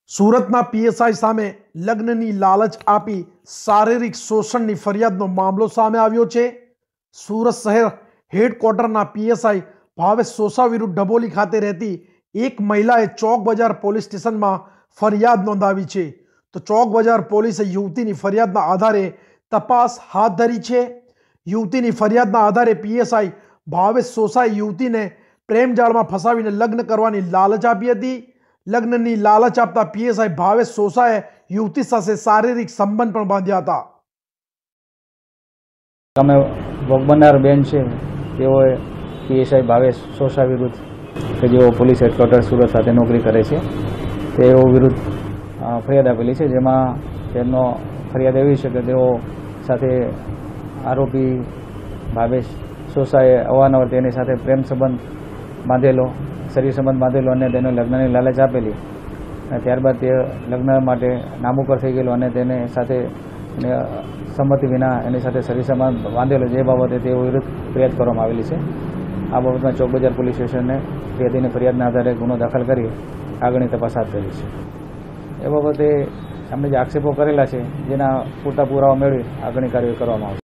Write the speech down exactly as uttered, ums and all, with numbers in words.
સુરતના પીએસઆઈ સામે લગ્નની લાલચ આપી શારીરિક શોષણની ફરિયાદનો મામલો સામે આવ્યો છે। સુરત શહેર હેડક્વાર્ટરના પીએસઆઈ ભાવેશ સોસા વિરુદ્ધ ડભોલી ખાતે રહેતી એક મહિલાએ ચોક બજાર પોલીસ સ્ટેશનમાં ફરિયાદ નોંધાવી છે। તો ચોક બજાર પોલીસે યુવતીની ફરિયાદના આધારે તપાસ હાથ ધરી છે। યુવતીની ફરિયાદના આધારે પીએસઆઈ ભાવેશ સોસાએ યુવતીને પ્રેમજાળમાં ફસાવીને લગ્ન કરવાની લાલચ આપી હતી। લગ્નની લાલચ આપતા પીએસઆઈ ભાવેશ સોસાએ યુવતી સાથે શારીરિક સંબંધ પણ બાંધ્યા હતા। તમે ભોગ બનનાર બેન છે તેઓએ પીએસઆઈ ભાવેશ સોસા વિરુદ્ધ કે જેઓ પોલીસ હેડક્વાર્ટર સુરત સાથે નોકરી કરે છે તેઓ વિરુદ્ધ ફરિયાદ આપેલી છે, જેમાં તેમનો ફરિયાદ એવી છે કે તેઓ સાથે આરોપી ભાવેશ સોસાએ અવારનવાર તેની સાથે પ્રેમ સંબંધ બાંધેલો, શરીર સંબંધ બાંધેલો અને તેને લગ્નની લાલચ આપેલી અને ત્યારબાદ તે લગ્ન માટે નામુકર થઈ ગયેલો અને તેને સાથે સંમતિ વિના એની સાથે શરીર સંબંધ બાંધેલો, જે બાબતે તેઓ વિરુદ્ધ ફરિયાદ કરવામાં આવેલી છે। આ બાબતમાં ચોક બજાર પોલીસ સ્ટેશને ફરિયાદીની ફરિયાદના આધારે ગુનો દાખલ કરી આગળની તપાસ હાથ ધરી છે। એ બાબતે અમને જે આક્ષેપો કરેલા છે જેના પૂરતા પુરાવા મેળવી આગળની કાર્યવાહી કરવામાં આવશે।